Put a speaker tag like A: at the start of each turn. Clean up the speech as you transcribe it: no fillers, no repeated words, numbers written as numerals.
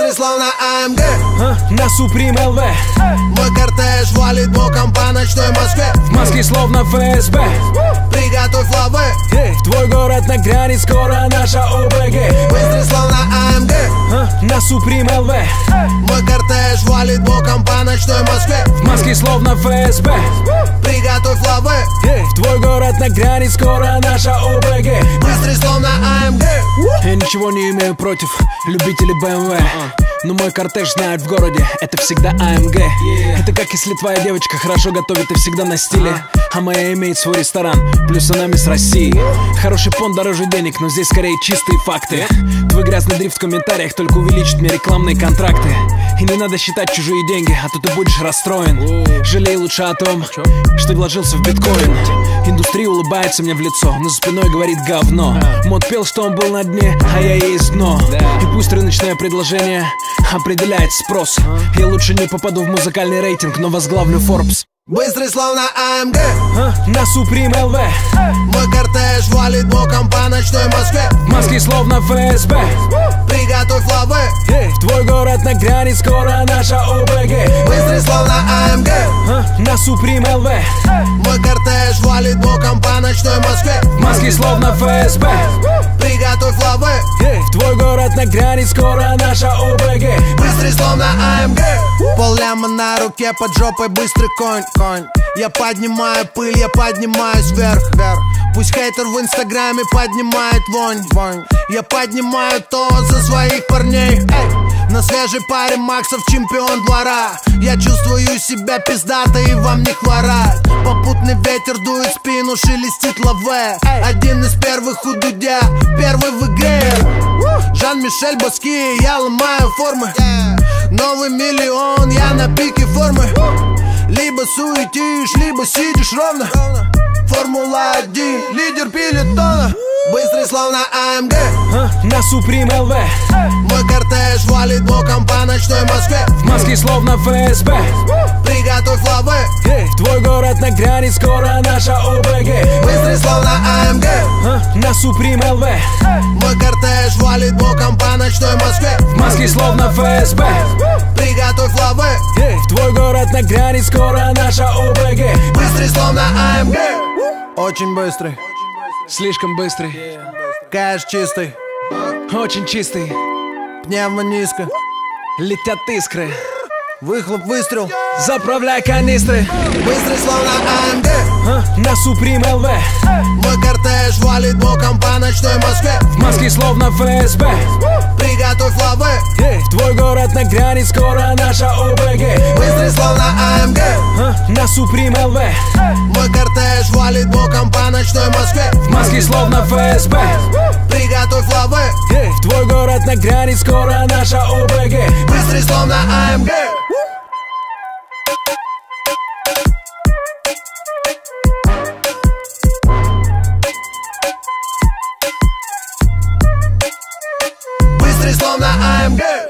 A: Быстрый словно АМГ,
B: на Суприм ЛВ.
A: мой кортеж валит боком по ночной Москве.
B: В маске словно ФСБ.
A: Приготовь лавы,
B: В твой город нагрянет скоро наша ОБГ.
A: быстрый словно АМГ,
B: на Суприм ЛВ.
A: мой кортеж валит боком по ночной Москве.
B: В маске словно ФСБ.
A: Приготовь лавы,
B: В твой город нагрянет скоро наша ОБГ.
A: быстрый словно АМГ.
B: Я ничего не имею против любителей BMW, но мой кортеж знает в городе, это всегда АМГ. Это как если твоя девочка хорошо готовит и всегда на стиле, а моя имеет свой ресторан, плюс она мисс России. Хороший понт дороже денег, но здесь скорее чистые факты. Твой грязный дрифт в комментариях только увеличит мне рекламные контракты. И не надо считать чужие деньги, а то ты будешь расстроен. Жалей лучше о том, что вложился в биткоин. Индустрия улыбается мне в лицо, но за спиной говорит говно. Мод пел, что он был на дне, а я есть дно. И пусть рыночное предложение определяет спрос. Я лучше не попаду в музыкальный рейтинг, но возглавлю Forbes.
A: Быстрый словно АМГ,
B: на Суприм ЛВ.
A: мой кортеж валит боком по ночной Москве.
B: В маске словно ФСБ.
A: Приготовь лавы,
B: В твой город нагрянет скоро наша ОБГ.
A: быстрый словно АМГ,
B: на Суприм ЛВ.
A: мой кортеж валит боком по ночной Москве.
B: В маске словно ФСБ.
A: Приготовь лавы,
B: В твой город нагрянет скоро наша ОБГ.
A: быстрый словно АМГ. Полляма на руке, под жопой быстрый конь. Я поднимаю пыль, я поднимаюсь вверх. Пусть хейтер в инстаграме поднимает вонь. Я поднимаю то за своих парней. На свежей паре Максов чемпион двора. Я чувствую себя пиздато и вам не хворать. Попутный ветер дует в спину, шелестит лаве. Один из первых у Дудя, первый в игре. Жан-Мишель Баски, я ломаю формы. Новый миллион, я на пике формы. Либо суетишь, либо сидишь ровно. Формула-1, лидер пелотона. Быстрый словно АМГ,
B: на Суприм ЛВ.
A: мой кортеж валит боком по ночной Москве.
B: В маске словно ФСБ.
A: Приготовь лавы,
B: В твой город нагрянет скоро наша ОБГ.
A: быстрый словно АМГ,
B: на Суприм ЛВ.
A: мой кортеж валит боком по ночной Москве.
B: В маске словно ФСБ.
A: Приготовь лавы,
B: В твой город нагрянет скоро наша ОБГ.
A: быстрый словно АМГ. Очень быстрый,
B: Слишком быстрый,
A: кэш чистый,
B: очень чистый.
A: пневмо низко,
B: Летят искры,
A: выхлоп выстрел.
B: заправляй канистры.
A: Быстрый словно АМГ,
B: на Суприм ЛВ.
A: мой кортеж валит боком по ночной Москве.
B: В маске словно ФСБ.
A: Приготовь лавы,
B: В твой город нагрянет скоро наша ОБГ.
A: быстрый словно АМГ,
B: на Суприм ЛВ.
A: мой кортеж валит боком по ночной Москве.
B: В маске словно ФСБ.
A: Приготовь лавы,
B: В твой город нагрянет скоро наша ОБГ.
A: быстрый словно АМГ. Быстрый словно АМГ.